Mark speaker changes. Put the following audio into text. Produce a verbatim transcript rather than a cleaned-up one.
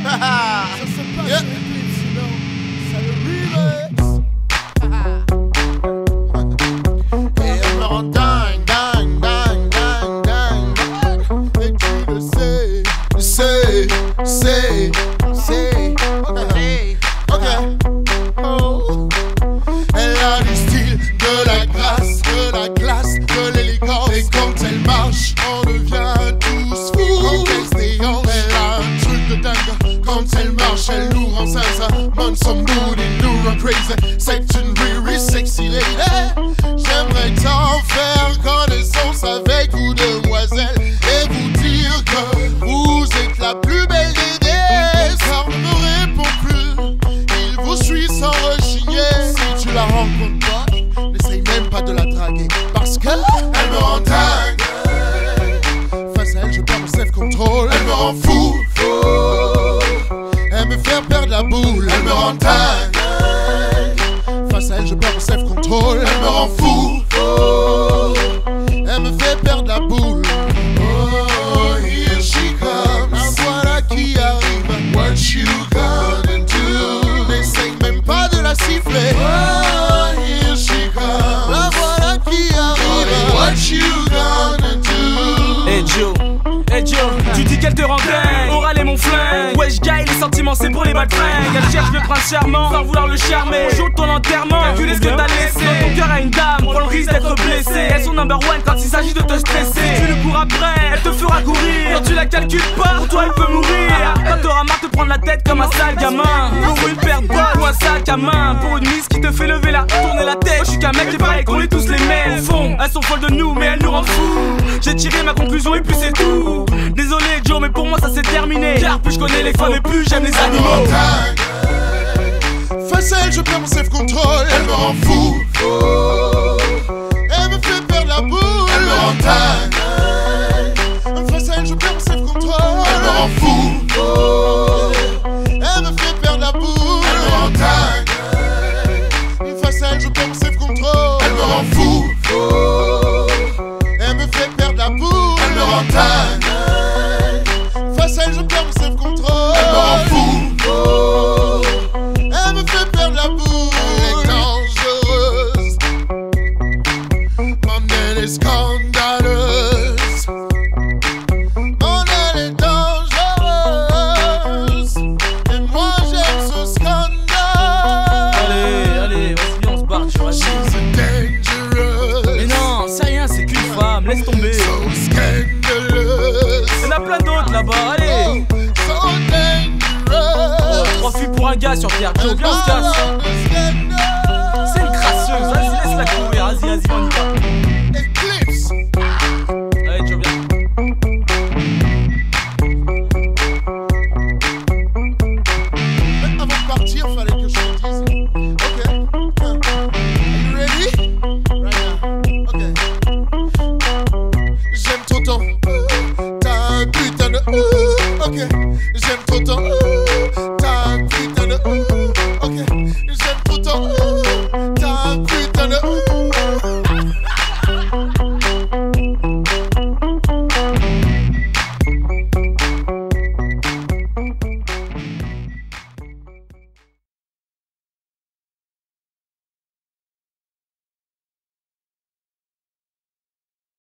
Speaker 1: Ça se passe
Speaker 2: Yeah.
Speaker 1: sur Eclipse, sinon ça le remix.
Speaker 2: Et elle me rend dingue, dingue, dingue, dingue, dingue. Et tu le sais, sais, sais, sais. Ok, ok. Oh. Elle a du style, de la grâce, de la classe, de l'élégance. Et quand elle marche, on devient tous fous. Quand elle se déhanche, elle a un truc de dingue. Quand elle marche, elle nous rend zinzin. Man, some booty, nous rend crazy. C'est une really sexy lady. J'aimerais tant faire connaissance avec vous, demoiselles, et vous dire que vous êtes la plus belle des déesses. Car ne me répond plus, il vous suit sans rechigner. Si tu la rencontres pas, n'essaye même pas de la draguer, parce que elle me rend dingue. Face à elle, je perds mon self-control. Elle me rend fou, fou. Elle me fait perdre la boule. Elle me rend dingue. Face à elle, je perds mon self-control. Elle me rend fou, fou. Elle me fait perdre la boule. Oh, here she comes. La voilà qui arrive. What you gonna do? N'essaye même pas de la siffler. Oh, here she comes. La voilà qui arrive. What you gonna do?
Speaker 3: Hey Joe, hey Joe, tu dis qu'elle te rend dingue. Oral est mon flingue. Wesh guy, les sentiments c'est pour les baltringues. Elle cherche le prince charmant sans vouloir le charmer. Jour de ton enterrement, calcule ce que t'as laissé. Dans ton cœur à une dame, prends le risque d'être blessé. Elle son number one quand il s'agit de te stresser. Tu le cours après, elle te fera courir. Quand tu la calcules pas, pour toi elle peut mourir. Quand t'auras marre de prendre la tête comme un sale gamin. Pour une paire de balles ou un sac à main. Pour une miss qui te fait lever la, tourner la tête. Moi je suis qu'un mec qui pareil qu'on est tous les mêmes. Au fond, elles sont folles de nous mais elles nous rendent fous. J'ai tiré ma conclusion et puis c'est tout. Désolé Joe mais pour moi ça s'est terminé. Car plus je connais les femmes et plus j'aime les animaux.
Speaker 2: Face à elle je perds mon self-control. Elle me rend fou, fou. Elle me fait perdre la boule. Elle me rend dingue. Face à elle je perds mon self-control. Elle me rend fou, fou. Elle me fait perdre la boule. Elle me rend dingue. Face à elle je perds mon self-control. Elle me rend fou, fou. Elle me fait perdre la boule. Elle me rend dingue. Face à elle je perds mon self-control. Elle me rend fou, fou. Elle me fait perdre la boule. Elle est dangereuse. Mon elle est scandaleuse. Mon elle est dangereuse. Et moi j'aime ce scandale.
Speaker 3: Allez, allez, vas-y on se barre, tu vois.
Speaker 2: She's dangerous.
Speaker 3: Mais non, c'est rien, c'est qu'une femme, laisse tomber.
Speaker 2: So scandalous.
Speaker 3: Y'en a plein d'autres là-bas, allez.
Speaker 2: Oh, so dangerous.
Speaker 3: Trois filles pour un gars sur Pierre, Joe, viens on se casse. C'est une crasseuse, vas-y laisse-la courir, vas-y, vas-y, on y va.
Speaker 2: Eclipse.
Speaker 3: Allez Joe, viens.
Speaker 2: Mais avant de partir, fallait que je te dise. Ok. Are you ready? Right now. Ok. J'aime ton temps. T'as un putain de. Ok. J'aime ton